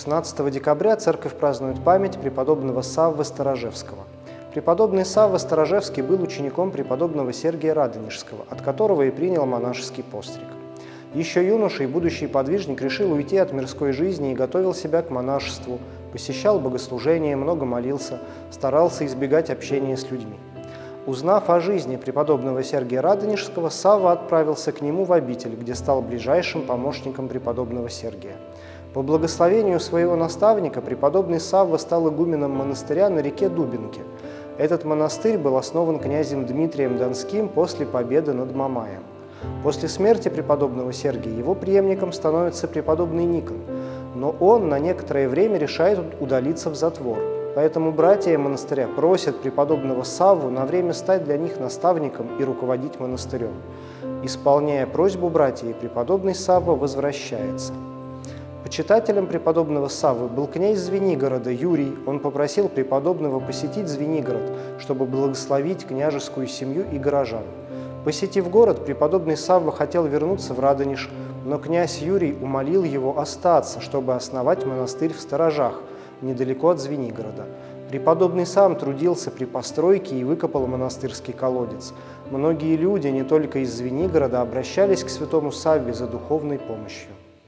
16 декабря церковь празднует память преподобного Саввы Сторожевского. Преподобный Савва Сторожевский был учеником преподобного Сергия Радонежского, от которого и принял монашеский постриг. Еще юноша и будущий подвижник решил уйти от мирской жизни и готовил себя к монашеству, посещал богослужения, много молился, старался избегать общения с людьми. Узнав о жизни преподобного Сергия Радонежского, Савва отправился к нему в обитель, где стал ближайшим помощником преподобного Сергия. По благословению своего наставника преподобный Савва стал игуменом монастыря на реке Дубинке. Этот монастырь был основан князем Дмитрием Донским после победы над Мамаем. После смерти преподобного Сергия его преемником становится преподобный Никон, но он на некоторое время решает удалиться в затвор. Поэтому братья монастыря просят преподобного Савву на время стать для них наставником и руководить монастырем. Исполняя просьбу братьев, преподобный Савва возвращается. Почитателем преподобного Саввы был князь Звенигорода Юрий. Он попросил преподобного посетить Звенигород, чтобы благословить княжескую семью и горожан. Посетив город, преподобный Савва хотел вернуться в Радонеж, но князь Юрий умолил его остаться, чтобы основать монастырь в Сторожах, недалеко от Звенигорода. Преподобный сам трудился при постройке и выкопал монастырский колодец. Многие люди, не только из Звенигорода, обращались к святому Савве за духовной помощью.